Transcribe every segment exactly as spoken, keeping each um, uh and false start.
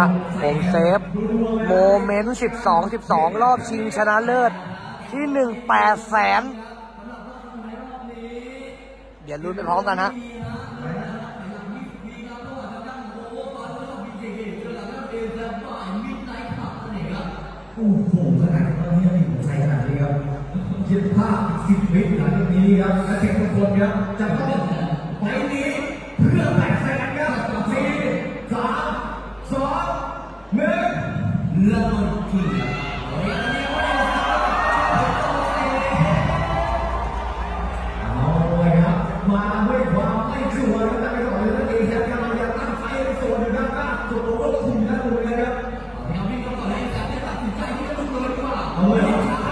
ะผมเซฟโมเมนต์สิบสอง สิบสองรอบชิงชนะเลิศที่หนึ่งแปดแสนเดี๋ยวลุ้นไปพร้อมกันฮะโอ้โหขนาดตอนนี้ยังมีหัวใจขนาดนี้ครับคิดภาพสิบวิหลังจากนี้ครับและเด็กทุกคนครับจะต้องไปนี้เพื่อแตกแสนครับสี่สามสองหนึ่งเริ่มที่เอาเลยครับมาด้วยความไม่ชัวร์แล้วไปต่อเลยนั่นเองครับกำลังจะตั้งไฟในโซนนะครับตั้งจุดโอเวอร์คุมด้านบนเลยครับเอาเลยครับเอาเลย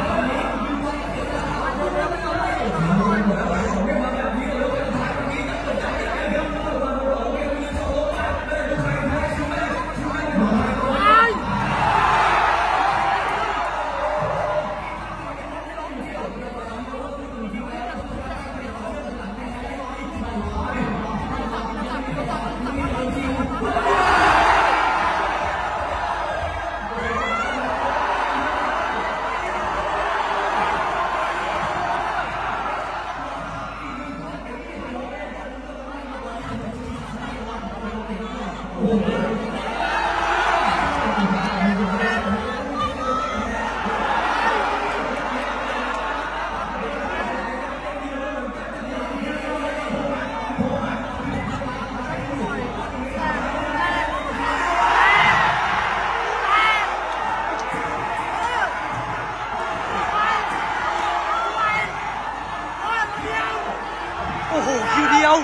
โอ้โหคิวเดียว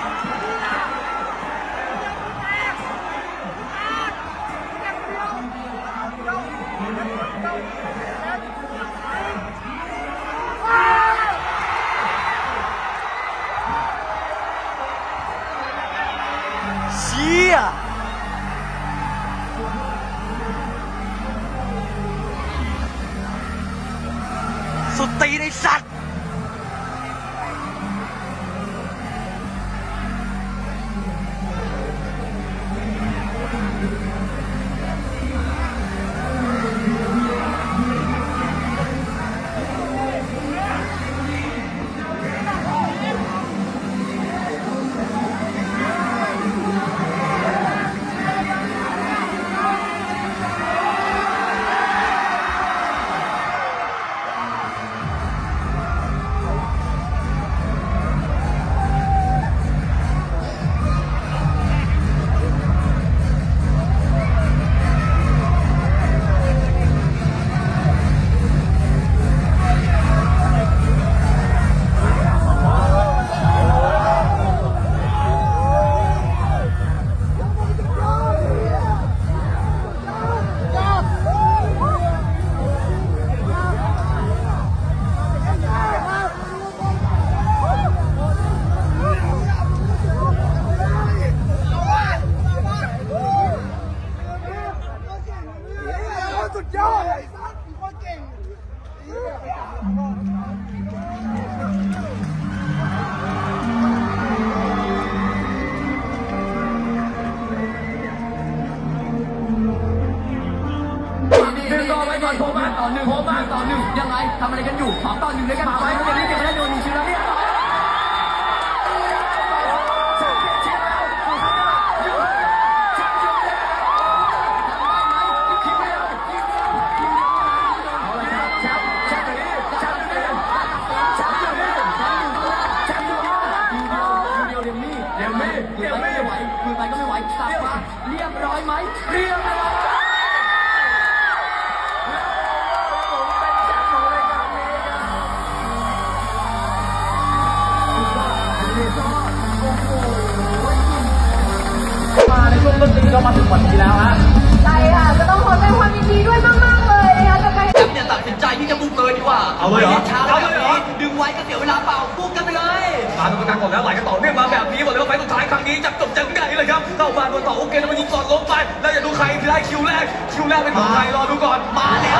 เชี่ยสุดตีในสัตว์โผล่มาต่อหนึ่งโผล่มาต่อหนึ่งยังไงทำอะไรกันอยู่สองต่อหนึ่งเลยกันมาไว้ไม่ได้เก็บไม่ได้โดนหนึ่งชิ้นแล้วเนี่ยมือไปก็ไม่ไหวสับมาเรียบร้อยไหมเรียบร้อยมาในช่วงต้นปีก็มาถึงวันนี้แล้วฮะใช่ค่ะจะต้องขอแสดงความยินดีด้วยมากๆเลยนะคะกับใครเนี่ยตัดสินใจที่จะบุกเลยดีกว่าเอาเลยเหรอช้าแล้วแบบนี้ดึงไว้ก็เสียเวลาเปล่าบุกกันไปเลยมาเป็นประกันก่อนแล้วไหลกันต่อเนื่องมาแบบนี้บอกเลยว่าไฟสุดท้ายครั้งนี้จับจบจังไงเลยครับเข้ามาโดนต่อโอเคแล้วมันยิงก่อนล้มไปแล้วอย่าดูใครที่ได้คิวแรกคิวแรกเป็นของใครรอดูก่อนมาแล้ว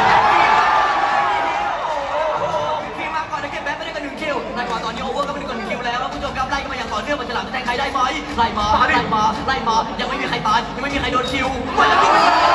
ทีมมาก่อนนะเก็บแบ็คไม่ได้กันหนึ่งคิวในก่อนตอนนี้โอเวอร์ก็ไม่ได้กันหนึ่งคิวแล้วครับผู้ชมครับไล่กันมาอย่างต่อเนื่องเรื่องมันจะหลังแทงใครได้ไหมไล่มาไล่มาไล่มายังไม่มีใครตายยังไม่มีใครโดนคิวมันจะมีมันจะ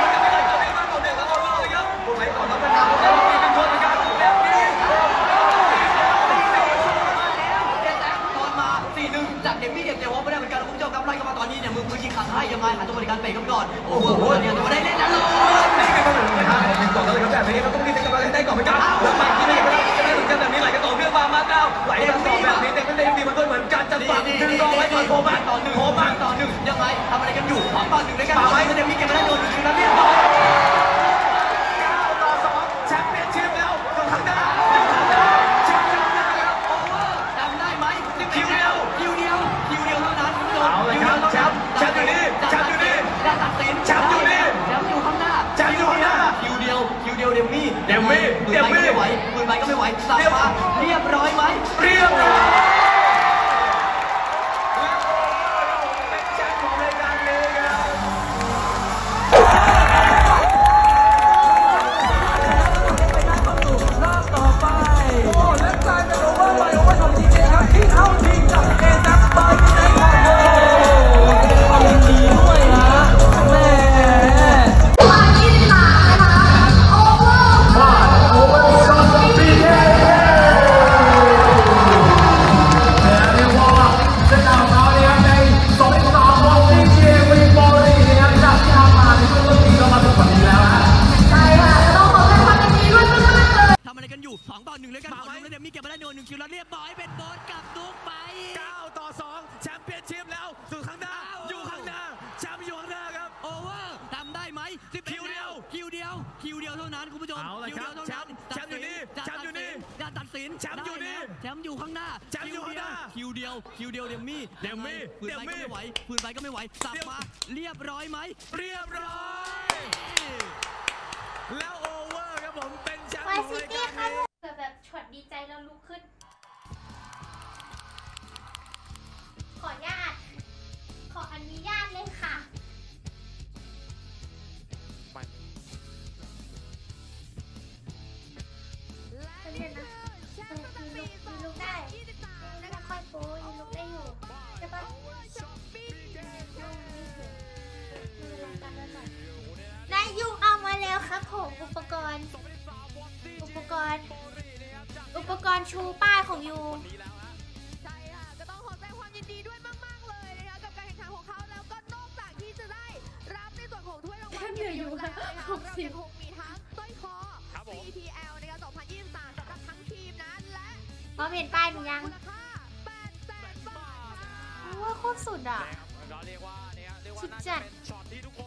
จากเดมี่เก็บเจวอไม่ได้เหมือนกันคุณผู้ชมครับไล่กันมาตอนนี้เนี่ยมือมือยิงขังให้ยังไงหาจังหวะในการเตะกันก่อนโอ้โหเนี่ยจะมาได้เล่นแล้วเลยนี่ก็เหมือนกันนะยิงก่อนเลยครับแบบนี้เราต้องรีบเซ็ตกันได้ก่อนเหมือนกันแล้วไปที่นี่ก็ได้จะได้เหมือนกันแบบนี้ไหลกันต่อเนื่องมามาเก้าไหลกันต่อแบบนี้เด็กไม่ได้ดีมันก็เหมือนกันจังหวะดึงรอไว้ก่อนโผล่มาต่อหนึ่งโผล่มาต่อหนึ่งยังไงทำอะไรกันอยู่สองต่อหนึ่งด้วยกันมาไว้เดมี่เก็บมาได้โดนคิวแล้วเรียบร้อยเก้าต่อสองแชมเปี้ยนชิพแล้วอยู่ข้างหน้าอยู่ข้างหน้าแชมป์อยู่ข้างหน้าครับโอเวอร์จำได้ไหมคิวเดียวคิวเดียวคิวเดียวเท่านั้นเอาเลยครับแชมป์แชมป์อยู่นี่แชมป์อยู่นี่การตัดสินแชมป์อยู่นี่แชมป์อยู่ข้างหน้าแชมป์อยู่ข้างหน้าคิวเดียวคิวเดียวเดมี่เดมี่เดมี่ไม่ไหวปืนไปก็ไม่ไหวสับมาเรียบร้อยไหมเรียบร้อยเป็นแชมป์ของรายการนี้ครับรอบต่อไปโอ้และกลายเป็นโอเวอร์ไปโอเวอร์ของทีเจครับที่เข้าชิงกับเอซับไปในของโอ้ยินดีด้วยนะแม่สองต่อหนึ่งเลยกันขอดูแล้วเดี๋ยวมีเก็บมาได้โดนหนึ่งคิวแล้วเรียบร้อยเป็นโบนกับดุ๊กไปเก้าต่อสองแชมเปี้ยนชิพแล้วสู่ข้างหน้าอยู่ข้างหน้าแชมป์อยู่ข้างหน้าครับโอเวอร์ทำได้ไหมคิวเดียวคิวเดียวคิวเดียวเท่านั้นคุณผู้ชมคิวเดียวเท่านั้นแชมป์อยู่นี่แชมป์อยู่นี่การตัดสินแชมป์อยู่นี่แชมป์อยู่ข้างหน้าแชมป์อยู่ข้างหน้าคิวเดียวคิวเดียวเดมี่เดมี่ปืนไปก็ไม่ไหวปืนไปก็ไม่ไหวสับมาเรียบร้อยไหมเรียบร้อยแล้วโอเวอร์ครับผมเป็นแชมป์ของรายการนี้แบบช็อตดีใจแล้วลุกขึ้นขออนุญาตขออนุญาตเลยค่ะเป็นเล่นนะยืนลุกยืนลุกได้ไม่ต้องค่อยโป้ยืนลุกได้อยู่ใช่ปะได้ยุงเอามาแล้วครับผมอุปกรณ์อุปกรณ์อุปกรณ์ชูป้ายของยูใช่ค่ะก็ต้องขอแสดงความยินดีด้วยมากๆเลยนะคะกับการแข่งขันของเขาแล้วก็นอกจากที่จะได้รับในส่วนของถ้วยรางวัลเหนื่อยอยู่ค่ะเรายังคงมีทั้งสร้อยคอ ซี ที แอล นะคะสองพันยี่สิบสามสำหรับทั้งทีมนะและพอเห็นป้ายหนูยังมูลค่าแปดแสนบาทว้าโคตรสุดอ่ะเรียกว่าเนี่ยเรียกว่าสุดน่าจัจะดเป็นช็อตที่ทุกคน